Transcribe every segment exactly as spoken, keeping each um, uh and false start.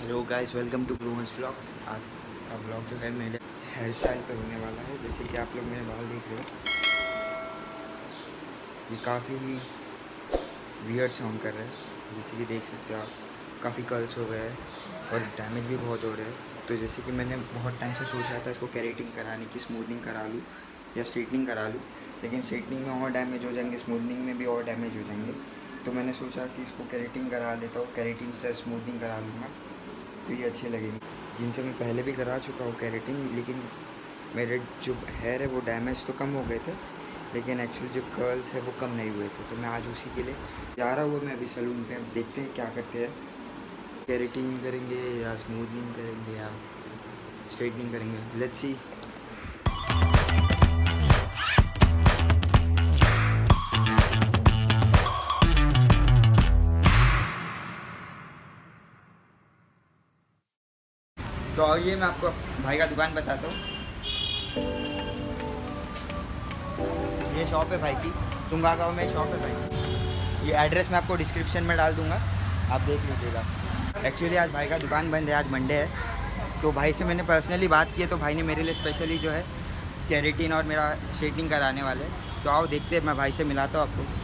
Hello guys, welcome to Rohan's vlog. आज का vlog जो है मेरे हेयर स्टाइल पर होने वाला है। जैसे कि आप लोग मेरे बाल देख रहे हो, ये काफ़ी ही वियर्ड साउंड कर रहा है। जैसे कि देख सकते हो आप, काफ़ी कर्ल्स हो गए हैं और डैमेज भी बहुत हो रहे हैं। तो जैसे कि मैंने बहुत टाइम से सोच रहा था इसको केरेटिंग कराने की, स्मूथनिंग करा लूँ या स्ट्रेटनिंग करा लूँ, लेकिन स्ट्रेटनिंग में और डैमेज हो जाएंगे, स्मूथनिंग में भी और डैमेज हो जाएंगे। तो मैंने सोचा कि इसको केरेटिंग करा लेता हूँ, केरेटिन प्लस स्मूथनिंग करा लूँगा तो ये अच्छे लगेंगे। जिनसे मैं पहले भी करा चुका हूँ केरेटिन, लेकिन मेरे जो हेयर है वो डैमेज तो कम हो गए थे, लेकिन एक्चुअली जो कर्ल्स है वो कम नहीं हुए थे। तो मैं आज उसी के लिए जा रहा हूँ मैं अभी सैलून पे। अब देखते हैं क्या करते हैं, केरेटिन करेंगे या स्मूथनिंग करेंगे या स्ट्रेटनिंग करेंगे। Let's see. तो आइए मैं आपको भाई का दुकान बताता हूँ। ये शॉप है भाई की, तुंगा गाँव में शॉप है भाई। ये एड्रेस मैं आपको डिस्क्रिप्शन में डाल दूँगा, आप देख लीजिएगा। एक्चुअली आज भाई का दुकान बंद है, आज मंडे है। तो भाई से मैंने पर्सनली बात की है, तो भाई ने मेरे लिए स्पेशली जो है केरेटिन और मेरा स्ट्रेटनिंग कराने वाले। तो आओ देखते हैं, मैं भाई से मिलाता हूँ आपको।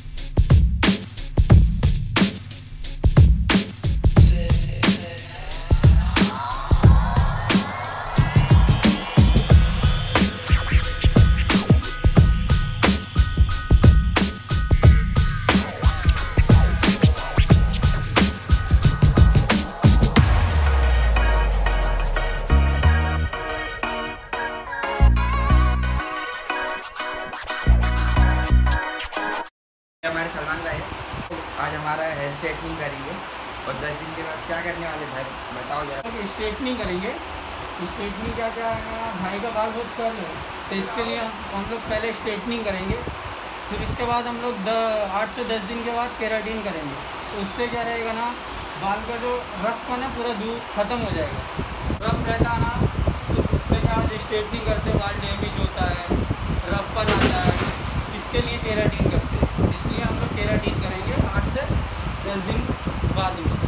हमारे सलमान भाई आज हमारा हेयर स्ट्रेटनिंग करेंगे और दस दिन के बाद क्या करने वाले भाई बताओ यार। स्ट्रेटनिंग करेंगे। स्ट्रेटनिंग क्या क्या है, भाई का बाल बहुत कर्ल है तो इसके लिए हम लोग पहले स्ट्रेटनिंग करेंगे, फिर इसके बाद हम लोग आठ से दस दिन के बाद केराटिन करेंगे। तो उससे क्या रहेगा ना, बाल का जो रफपन है पूरा दूर ख़त्म हो जाएगा। रफ रहता है ना तो उससे क्या स्ट्रेटनिंग करते बाल डैमेज होता है, रफपन आता है, इसके लिए केराटिन करते हैं। इसलिए हम लोग केराटिन करेंगे आठ से दस दिन बाद में।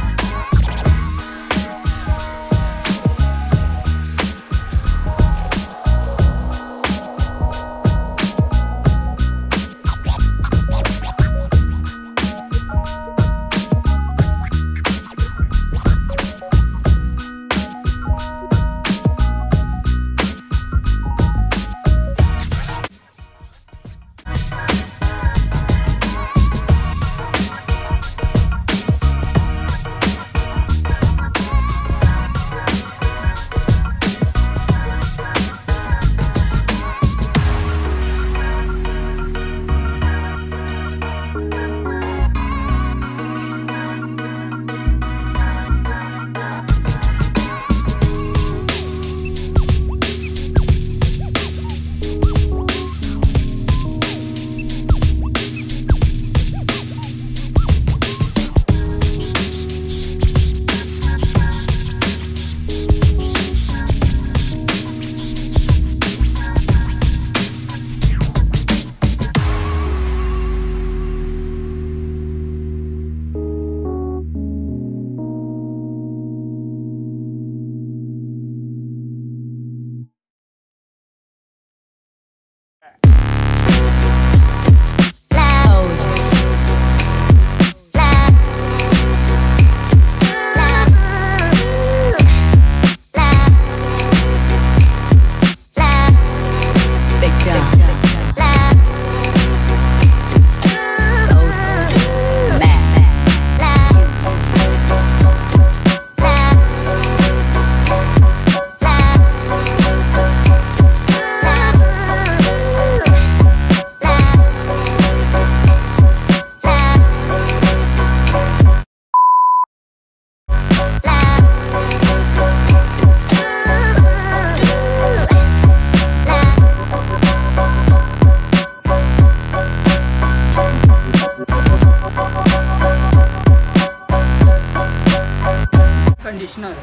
Conditioner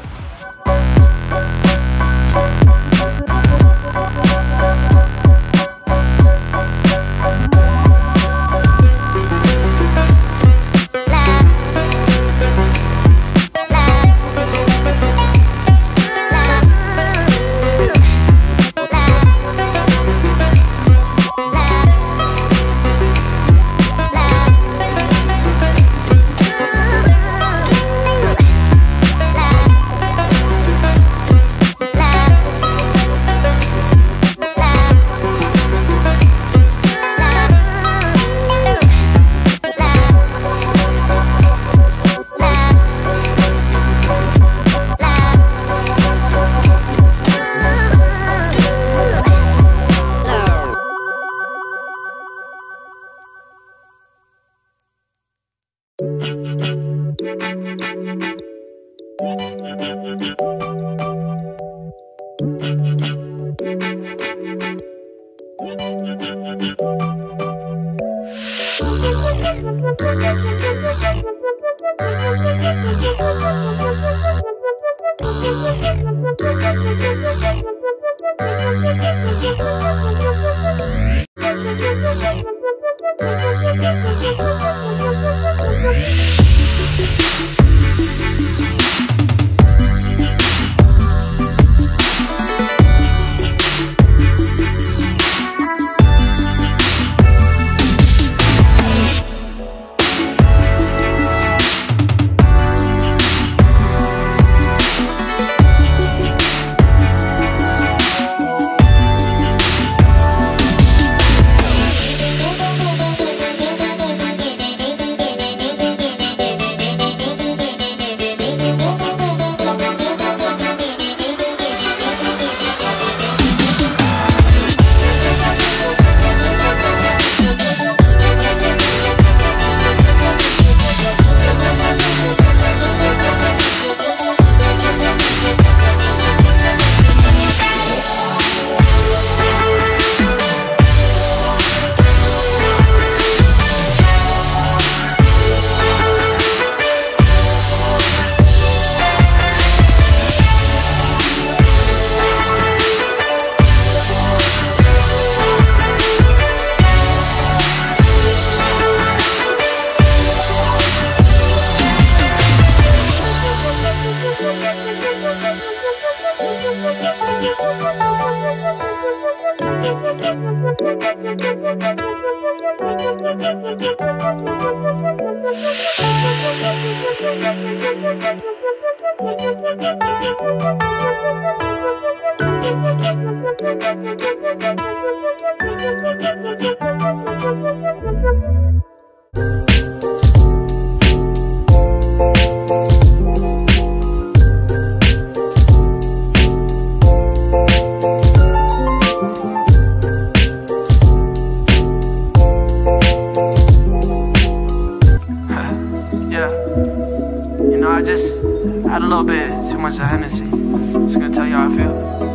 I just had a little bit too much of Hennessy. Just gonna tell you how I feel.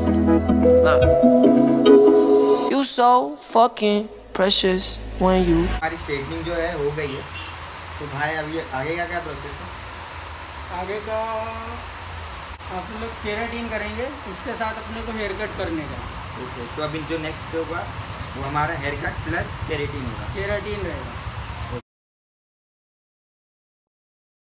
Look, you so fucking precious when you. हमारी स्ट्रेटनिंग जो है हो गई है, तो भाई अभी आगे का क्या प्रोसेस है? आगे का आप लोग केराटिन करेंगे, इसके साथ अपने को हेयर कट करने का। ओके, तो अभी जो नेक्स्ट होगा वो हमारा हेयर कट प्लस केराटिन होगा। केराटिन रहेगा।